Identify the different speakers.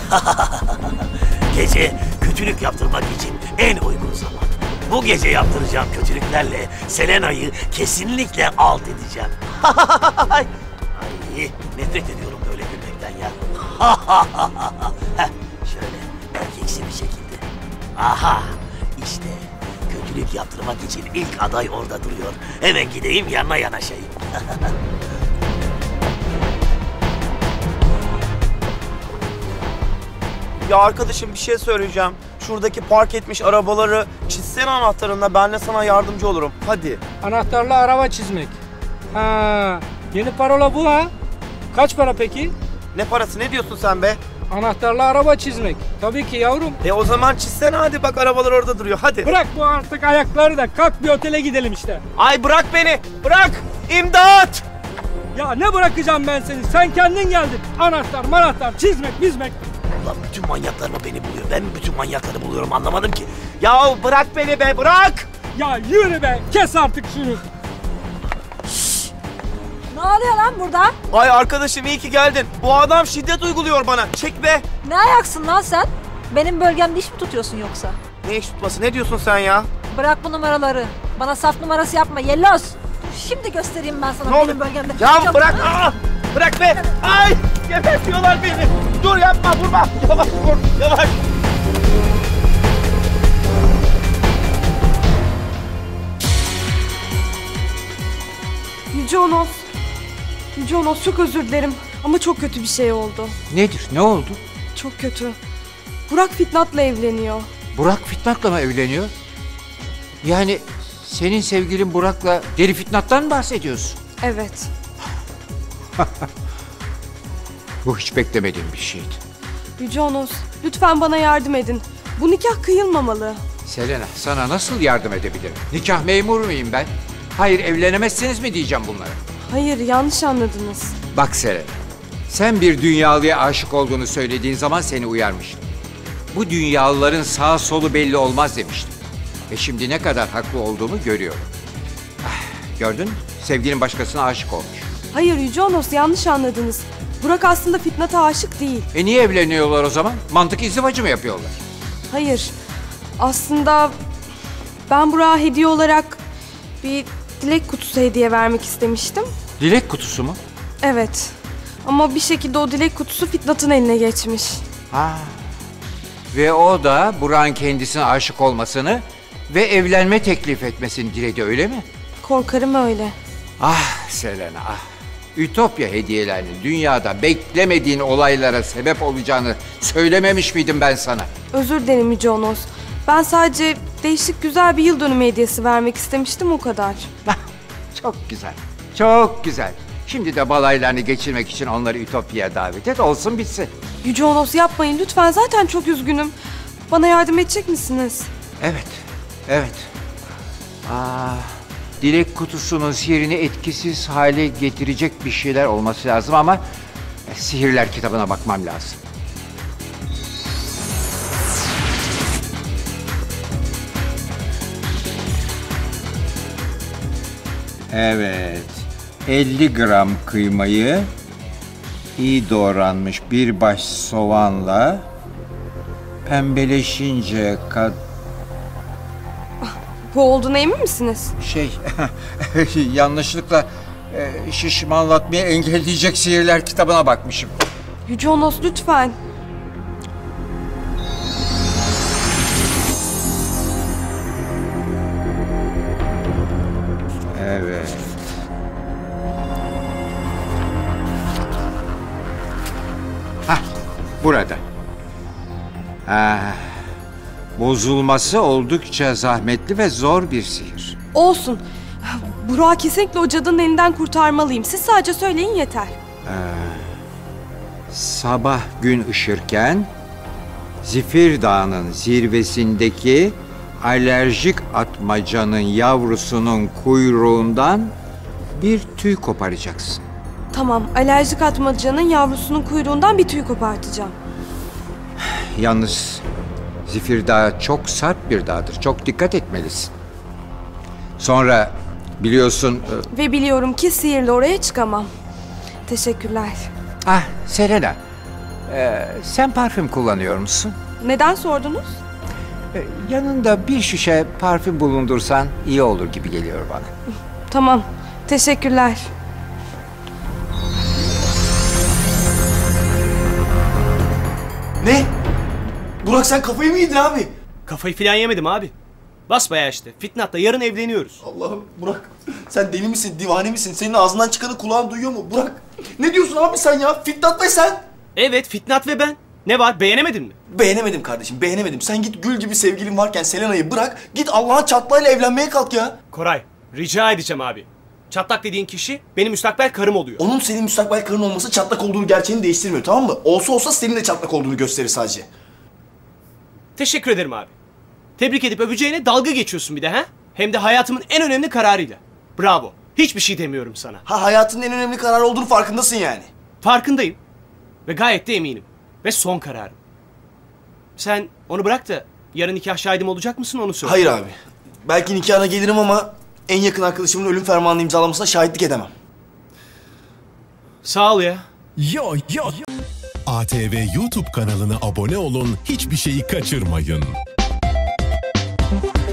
Speaker 1: Gece kötülük yaptırmak için en uygun zaman. Bu gece yaptıracağım kötülüklerle Selena'yı kesinlikle alt edeceğim. Ay, nefret ediyorum böyle gülmekten ya. Heh, şöyle erkeksi bir şekilde. Aha, işte kötülük yaptırmak için ilk aday orada duruyor. Hemen gideyim yanına yanaşayım.
Speaker 2: Ya arkadaşım bir şey söyleyeceğim. Şuradaki park etmiş arabaları çizsene anahtarınla, ben de sana yardımcı olurum. Hadi.
Speaker 3: Anahtarla araba çizmek. Ha, yeni parola bu ha. Kaç para peki?
Speaker 2: Ne parası, ne diyorsun sen be?
Speaker 3: Anahtarla araba çizmek. Tabii ki yavrum.
Speaker 2: O zaman çizsene hadi, bak arabalar orada duruyor, hadi.
Speaker 3: Bırak bu artık ayakları da kalk bir otele gidelim işte.
Speaker 2: Ay bırak beni, bırak! İmdat!
Speaker 3: Ya ne bırakacağım ben seni? Sen kendin geldin. Anahtar, çizmek, bizmek.
Speaker 1: Ulan bütün manyaklar mı beni buluyor? Ben mi bütün manyakları buluyorum, anlamadım ki.
Speaker 2: Ya bırak beni be, bırak!
Speaker 3: Ya yürü be, kes artık şunu.
Speaker 4: Ne oluyor lan burada?
Speaker 2: Ay arkadaşım iyi ki geldin. Bu adam şiddet uyguluyor bana. Çek be!
Speaker 4: Ne ayaksın lan sen? Benim bölgemde iş mi tutuyorsun yoksa?
Speaker 2: Ne iş tutması, ne diyorsun sen ya?
Speaker 4: Bırak bu numaraları. Bana saf numarası yapma Yelloz. Şimdi göstereyim ben sana
Speaker 2: Ne
Speaker 4: benim
Speaker 2: oldu?
Speaker 4: bölgemde.
Speaker 2: Ya
Speaker 4: Çok-
Speaker 2: bırak! Aa! Bırak be! Ay! Gebertiyorlar beni! Dur yapma, vurma! Yavaş vur, yavaş!
Speaker 5: Yüce Onos. Yüce Onos, çok özür dilerim ama çok kötü bir şey oldu.
Speaker 6: Nedir? Ne oldu?
Speaker 5: Çok kötü. Burak Fitnat'la evleniyor.
Speaker 6: Burak Fitnat'la mı evleniyor? Yani senin sevgilin Burak'la Deli Fitnat'tan mı bahsediyorsun?
Speaker 5: Evet.
Speaker 6: Bu hiç beklemediğim bir şeydi.
Speaker 5: Yüce Onos, lütfen bana yardım edin. Bu nikah kıyılmamalı.
Speaker 6: Selena, sana nasıl yardım edebilirim? Nikah memuru muyum ben? Hayır, evlenemezsiniz mi diyeceğim bunlara?
Speaker 5: Hayır, yanlış anladınız.
Speaker 6: Bak Selena, sen bir dünyalıya aşık olduğunu söylediğin zaman seni uyarmıştım. Bu dünyalıların sağ solu belli olmaz demiştim. Ve şimdi ne kadar haklı olduğumu görüyorum. Gördün mü? Sevgilin başkasına aşık olmuş.
Speaker 5: Hayır Yüce Onos, yanlış anladınız. Burak aslında Fitnat'a aşık değil.
Speaker 6: Niye evleniyorlar o zaman? Mantık izdivacı mı yapıyorlar?
Speaker 5: Hayır. Aslında ben Burak'a hediye olarak bir dilek kutusu hediye vermek istemiştim.
Speaker 6: Dilek kutusu mu?
Speaker 5: Evet. Ama bir şekilde o dilek kutusu Fitnat'ın eline geçmiş.
Speaker 6: Ve o da Burak'ın kendisine aşık olmasını ve evlenme teklif etmesini diledi, öyle mi?
Speaker 5: Korkarım öyle.
Speaker 6: Ah Selena, ah. Ütopya hediyelerinin dünyada beklemediğin olaylara sebep olacağını söylememiş miydim ben sana?
Speaker 5: Özür dilerim Yüce Onos. Ben sadece değişik güzel bir yıl dönümü hediyesi vermek istemiştim, o kadar.
Speaker 6: Çok güzel, çok güzel. Şimdi de balaylarını geçirmek için onları Ütopya'ya davet et, olsun bitsin.
Speaker 5: Yüce Onos, yapmayın lütfen, zaten çok üzgünüm. Bana yardım edecek misiniz?
Speaker 6: Evet, evet. Dilek kutusunun sihirini etkisiz hale getirecek bir şeyler olması lazım ama sihirler kitabına bakmam lazım. Evet, 50 gram kıymayı iyi doğranmış bir baş soğanla pembeleşince
Speaker 5: Bu olduğuna emin misiniz?
Speaker 6: yanlışlıkla şişmanlatmayı engelleyecek sihirler kitabına bakmışım.
Speaker 5: Yüce Onos, lütfen.
Speaker 6: Evet. Burada. Bozulması oldukça zahmetli ve zor bir sihir.
Speaker 5: Olsun. Burak'ı kesinlikle o cadının elinden kurtarmalıyım. Siz sadece söyleyin yeter.
Speaker 6: Sabah gün ışırken Zifir Dağı'nın zirvesindeki alerjik atmacanın yavrusunun kuyruğundan bir tüy koparacaksın.
Speaker 5: Tamam, alerjik atmacanın yavrusunun kuyruğundan bir tüy kopartacağım.
Speaker 6: Yalnız Zifir Dağı çok sert bir dağdır. Çok dikkat etmelisin. Sonra biliyorsun...
Speaker 5: Ve biliyorum ki sihirle oraya çıkamam. Teşekkürler.
Speaker 6: Selena. Sen parfüm kullanıyor musun?
Speaker 5: Neden sordunuz?
Speaker 6: Yanında bir şişe parfüm bulundursan iyi olur gibi geliyor bana.
Speaker 5: Tamam. Teşekkürler.
Speaker 7: Ne? Burak sen kafayı mı yedin abi?
Speaker 8: Kafayı filan yemedim abi. Basbayağı işte. Fitnat'la yarın evleniyoruz.
Speaker 7: Allah'ım Burak sen deli misin, divane misin? Senin ağzından çıkanı kulağın duyuyor mu? Burak ne diyorsun abi sen ya? Fitnat ve sen.
Speaker 8: Evet, Fitnat ve ben. Ne var, beğenemedin mi?
Speaker 7: Beğenemedim kardeşim, beğenemedim. Sen git gül gibi sevgilin varken Selena'yı bırak, git Allah'ın çatlayla evlenmeye kalk ya.
Speaker 8: Koray, rica edeceğim abi. Çatlak dediğin kişi benim müstakbel karım oluyor.
Speaker 7: Onun senin müstakbel karın olması çatlak olduğunu gerçeğini değiştirmiyor, tamam mı? Olsa olsa senin de çatlak olduğunu gösterir sadece.
Speaker 8: Teşekkür ederim abi. Tebrik edip öpeceğine dalga geçiyorsun bir de ha? Hem de hayatımın en önemli kararıyla. Bravo. Hiçbir şey demiyorum sana.
Speaker 7: Ha, hayatının en önemli kararı olduğunu farkındasın yani.
Speaker 8: Farkındayım. Ve gayet de eminim. Ve son kararım. Sen onu bırak da yarın nikah şahidim olacak mısın onu söyle.
Speaker 7: Hayır abi. Belki nikahına gelirim ama en yakın arkadaşımın ölüm fermanını imzalamasına şahitlik edemem.
Speaker 8: Sağ ol ya.
Speaker 9: Yo yo. ATV YouTube kanalına abone olun, hiçbir şeyi kaçırmayın.